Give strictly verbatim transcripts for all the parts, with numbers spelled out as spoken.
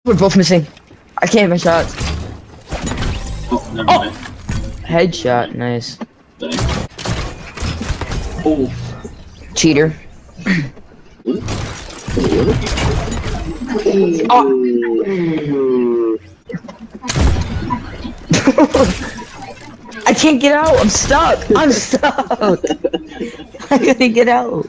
We're both missing. I can't hit my shots. Oh, never Oh! mind. Headshot, nice. Oh. Cheater. Oh. I can't get out. I'm stuck. I'm stuck. I gotta get out.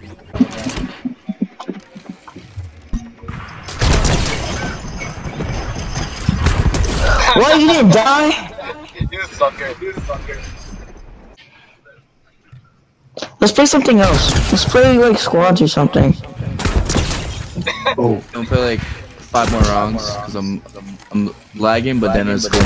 What? You didn't die? You sucker. You sucker. Let's play something else. Let's play like squads or something. Oh. Don't play like five more rounds because I'm, I'm I'm lagging, but then it's going.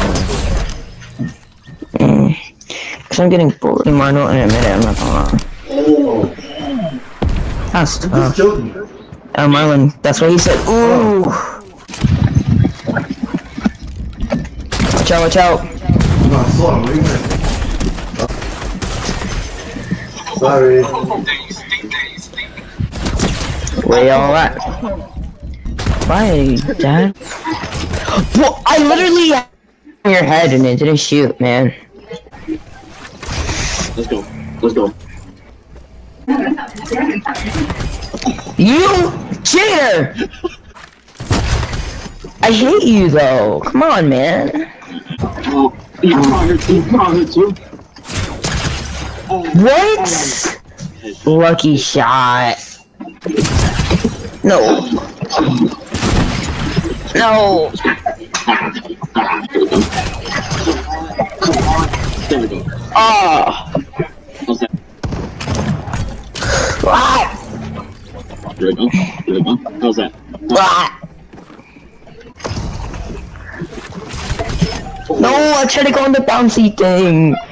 Mm. Cause I'm getting bored. I don't admit it. I'm not gonna lie. Oh. That's tough. Oh, Marlon. That's what he said. Ooh. Watch out! Watch out! Sorry. Where y'all at? Why, Dad? Well, I literally had on your head and it didn't shoot, man. Let's go. Let's go. You cheater! I hate you though. Come on, man. Oh, you brought her too. Brought her too. What? Lucky shot. No. No. There we go. Oh. How's that? What? There we go. There we go. How's that? What? No, I tried to go on the bouncy thing.